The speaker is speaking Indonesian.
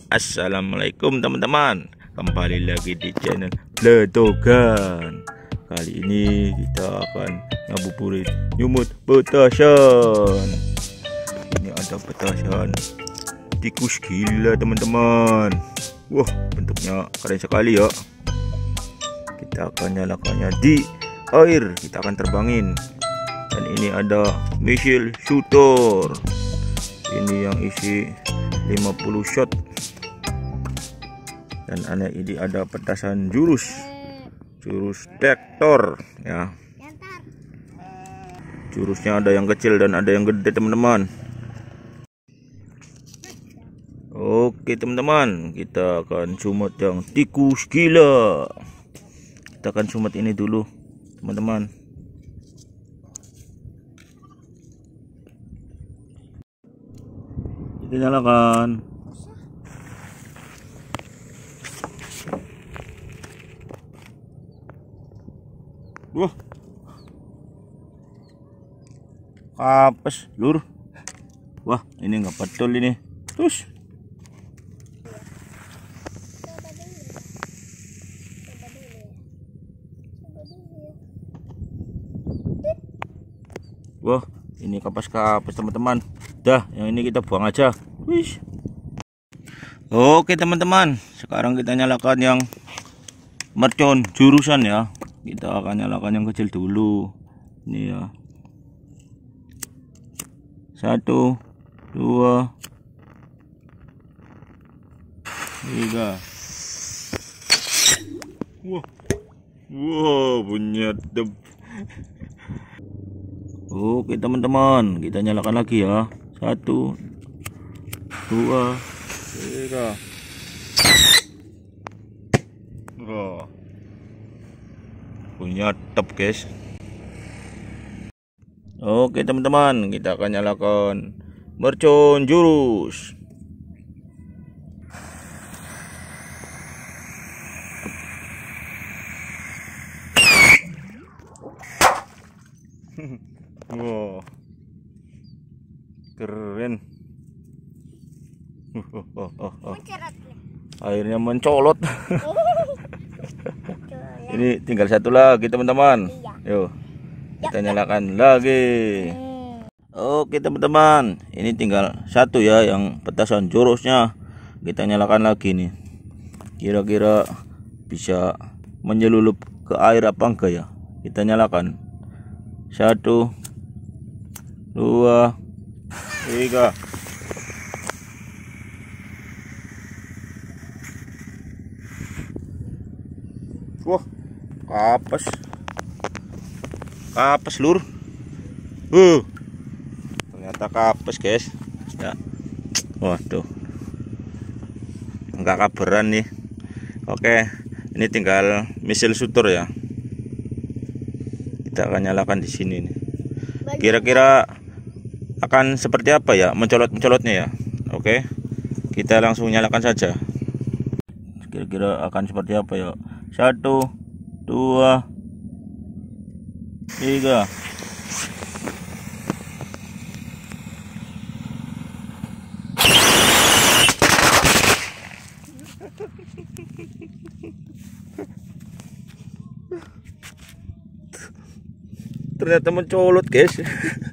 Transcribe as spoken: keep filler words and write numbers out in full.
Assalamualaikum teman-teman, kembali lagi di channel Bletogan. Kali ini kita akan ngabuburit nyumut petasan. Ini ada petasan tikus gila teman-teman. Wah, bentuknya keren sekali ya. Kita akan nyalakannya di air, kita akan terbangin. Dan ini ada missile shooter, ini yang isi lima puluh shot. Dan aneh ini ada petasan jurus jurus tektor ya. Jurusnya ada yang kecil dan ada yang gede teman-teman. Oke teman-teman, kita akan sumut yang tikus gila. Kita akan sumut ini dulu teman-teman. Kita nyalakan. Wah, kapes lur. Wah, ini nggak betul ini. Terus wah, ini kapas-kapas teman-teman. Dah, yang ini kita buang aja. Wih. Oke teman-teman, sekarang kita nyalakan yang mercon jurusan ya. Kita akan nyalakan yang kecil dulu. Ini ya. Satu, dua, tiga. Wah, wow, punya dep. Oke teman-teman, kita nyalakan lagi ya. Satu, dua, tiga. Oh, punya top guys. Oke teman-teman, kita akan nyalakan mercon jurus. Wow, keren. Oh, oh, oh, oh. Airnya mencolot. Ini tinggal satu lagi teman-teman. Yuk, kita nyalakan lagi. Oke teman-teman, ini tinggal satu ya yang petasan jurusnya. Kita nyalakan lagi nih. Kira-kira bisa menyelulup ke air apa enggak ya? Kita nyalakan. Satu, dua, tiga. Wah, kapes. Kapes lur. Uh. Ternyata kapes, guys. Ya. Waduh. Enggak kabaran nih. Oke, ini tinggal missile shooter ya. Kita akan nyalakan di sini nih. Kira-kira akan seperti apa ya mencolot-mencolotnya ya. Oke. Kita langsung nyalakan saja. Kira-kira akan seperti apa ya? Satu, dua, tiga. Ternyata mencolot guys.